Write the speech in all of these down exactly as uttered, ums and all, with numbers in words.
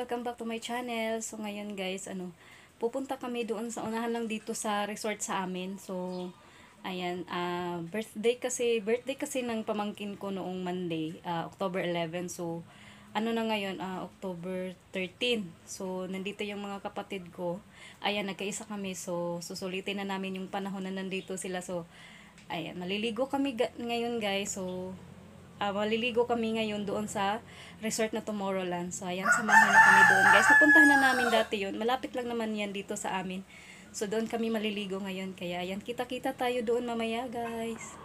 Welcome back to my channel. So ngayon guys, ano, pupunta kami doon sa unahan lang dito sa resort sa amin. So ayan, uh, birthday kasi birthday kasi ng pamangkin ko noong Monday, uh, October eleventh. So ano na ngayon, uh, October thirteenth. So nandito yung mga kapatid ko. Ayan, nagkaisa kami. So susulitin na namin yung panahon na nandito sila. So ayan, maliligo kami ngayon guys. So Uh, maliligo kami ngayon doon sa resort na Tomorrowland. So, ayan, samahan niyo kami doon. Guys, napuntahan na namin dati yun. Malapit lang naman yan dito sa amin. So, doon kami maliligo ngayon. Kaya, ayan, kita-kita tayo doon mamaya, guys.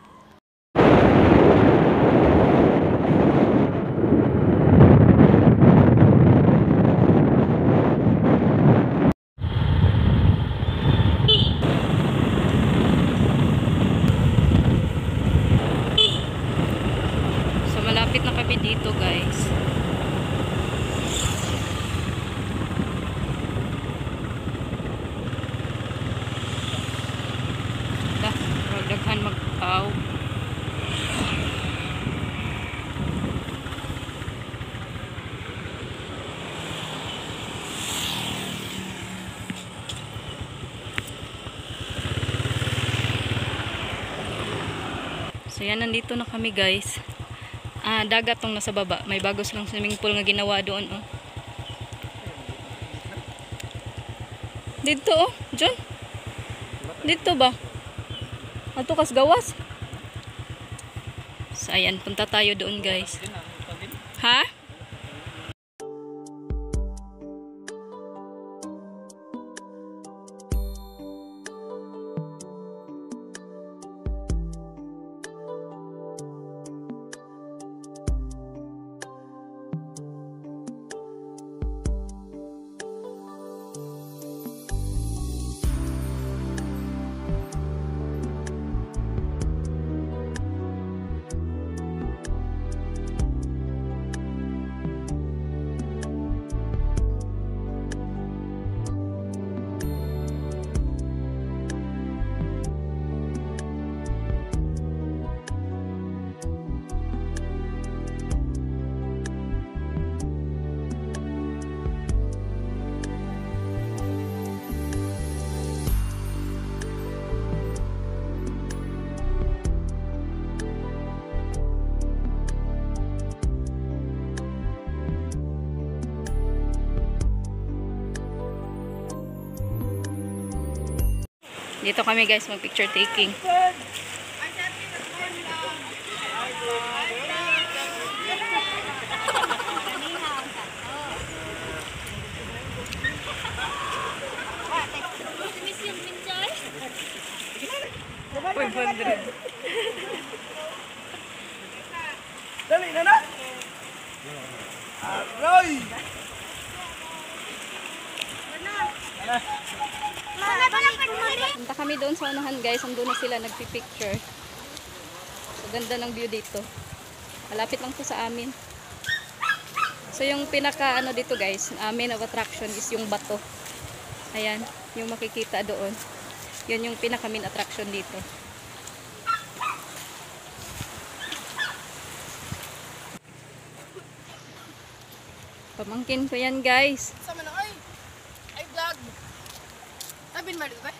Malapit na kami dito, guys. Dah, ragdaghan mag-aw. So yan, nandito na kami, guys. Ah, dagat tong nasa baba. May bagos lang swimming pool nga ginawa doon, oh. Dito, oh. John. Dito ba? Ato kas gawas. So, ayan. Punta tayo doon, guys. Ha? Dito kami, guys, mag picture taking. five hundred. Dali na na. Aroy. Punta kami doon sa unahan, guys. Andun na sila nagpipicture. So, ganda ng view dito. Malapit lang po sa amin. So, yung pinaka ano dito, guys, uh, main of attraction is yung bato. Ayan, yung makikita doon. Yun yung pinaka main attraction dito. Pamangkin ko yan, guys. Sama na ay. Ay vlog. Sabi ni Merida ba?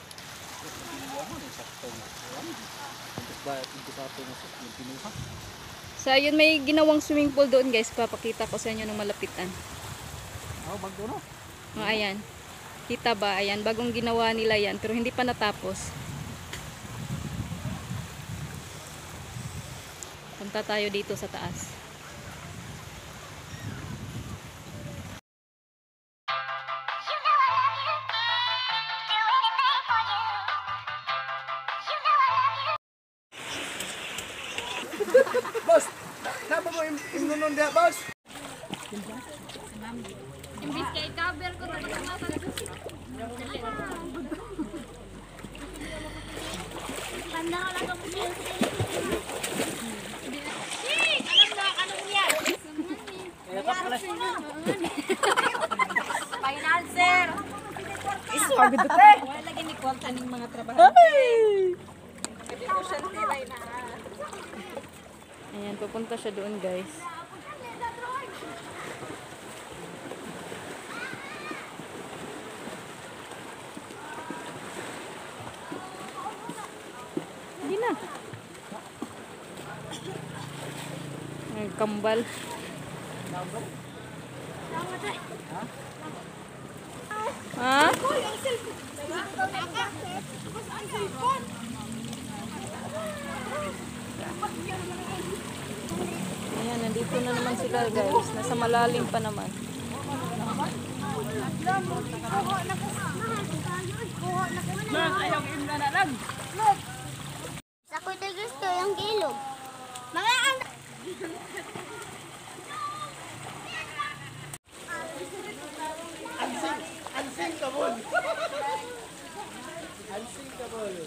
So, ayun, may ginawang swimming pool doon, guys. Papakita ko sa inyo ng malapitan. Oh, bago no? Oh, ayan. Kita ba? Ayan, bagong ginawa nila yan. Pero hindi pa natapos. Punta tayo dito sa taas. Boss, napa mo imnunon dia, boss? Imbis kay cover ko tapos ang mata ko. Tanda ka lang ako niya. Hey, alam na ano niya? Final sir. Isu agad te. Wala lagi ni kwarta ning mga trabaho. Hindi ko siya tilay na. Ayan, pupunta siya doon, guys. Ang kambal. Ha? Ayan, nandito na naman sila guys. Nasa malalim pa naman. Sa ko gusto yung gilog. Mga ang Unthinkable. Unthinkable.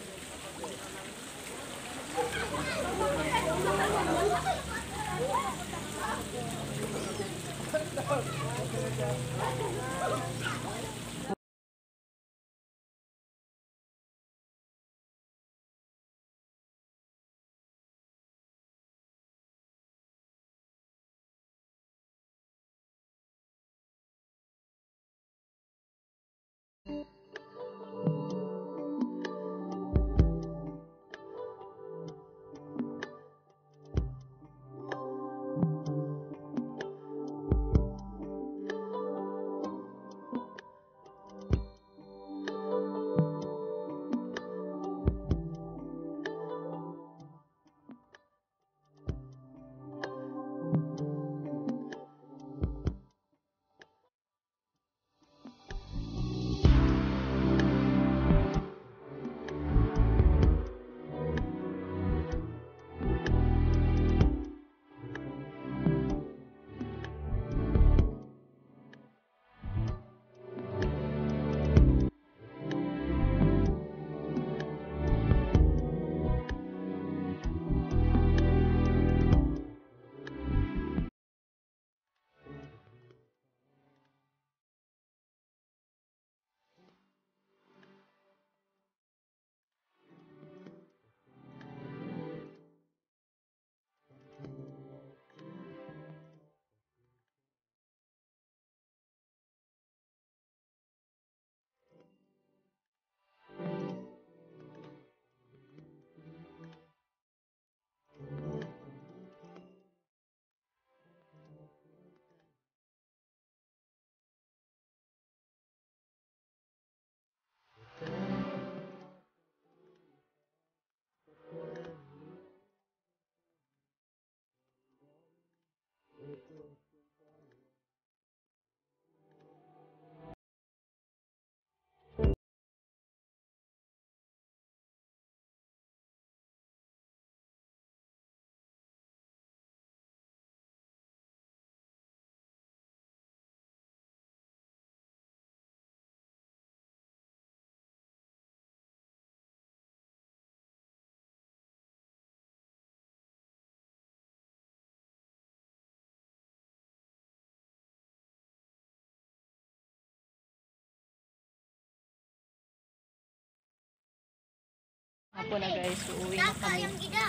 Ako na guys, so uwi na kami.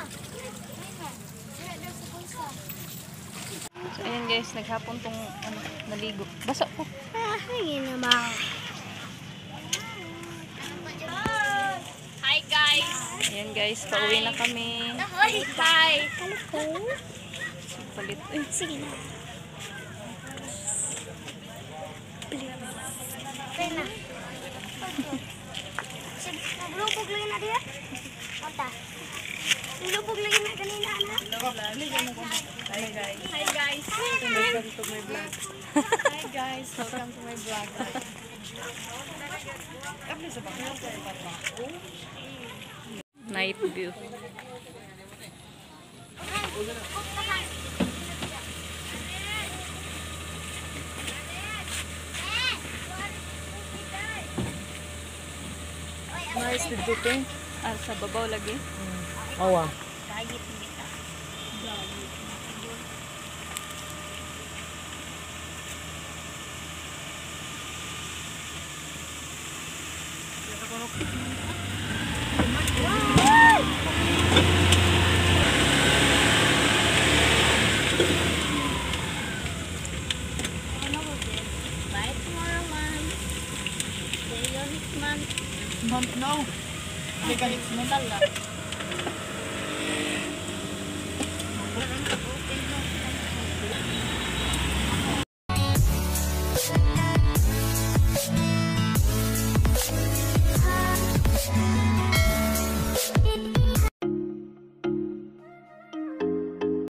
So ayan guys, naghapon tong ano, naligo. Basa ko. Ah, hindi naman. Hi guys. Ayan guys, pauwi na kami. Hi. Hi. Palit. Eh, Sige na. Pena. Lubog lagi na dia. Mata. Lubog lagi na kanina na. hi guys. Hi guys. Welcome to my vlog. Hi guys. Welcome to my vlog. Night view. Nice to do it. Ah, sa babaw lagi. Awa. Month now. May ganit mo tala.